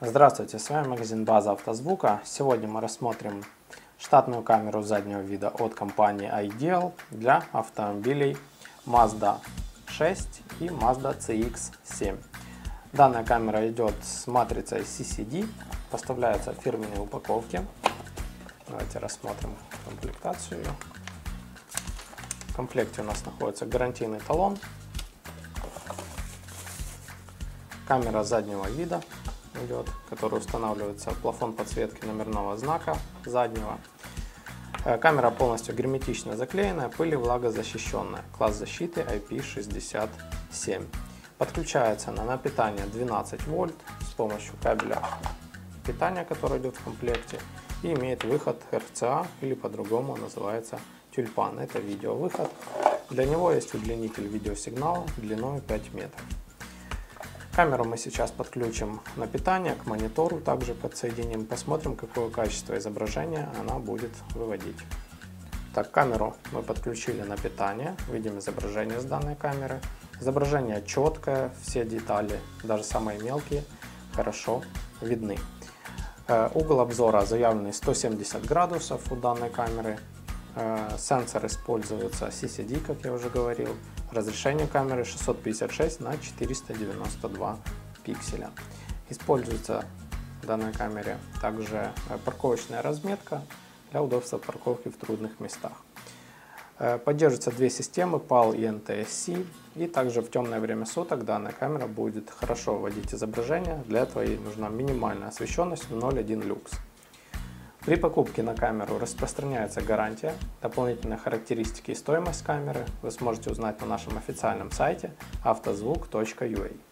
Здравствуйте, с вами магазин База Автозвука. Сегодня мы рассмотрим штатную камеру заднего вида от компании Ideal для автомобилей Mazda 6 и Mazda CX-7. Данная камера идет с матрицей CCD, поставляется в фирменной упаковке. Давайте рассмотрим комплектацию ее. В комплекте у нас находится гарантийный талон, камера заднего вида идет, который устанавливается в плафон подсветки номерного знака заднего. Камера полностью герметично заклеенная, пыль и влагозащищенная, класс защиты IP67. Подключается она на питание 12 вольт с помощью кабеля питания, который идет в комплекте, и имеет выход RCA, или по-другому называется тюльпан. Это видеовыход. Для него есть удлинитель видеосигнала длиной 5 метров. Камеру мы сейчас подключим на питание к монитору, также подсоединим, посмотрим, какое качество изображения она будет выводить. Так, камеру мы подключили на питание, видим изображение с данной камеры. Изображение четкое, все детали, даже самые мелкие, хорошо видны. Угол обзора заявленный 170 градусов у данной камеры. Сенсор используется CCD, как я уже говорил. Разрешение камеры 656 на 492 пикселя. Используется в данной камере также парковочная разметка для удобства парковки в трудных местах. Поддерживаются две системы PAL и NTSC, и также в темное время суток данная камера будет хорошо вводить изображение. Для этого ей нужна минимальная освещенность в 0,1 люкс. При покупке на камеру распространяется гарантия. Дополнительные характеристики и стоимость камеры вы сможете узнать на нашем официальном сайте автозвук.ua.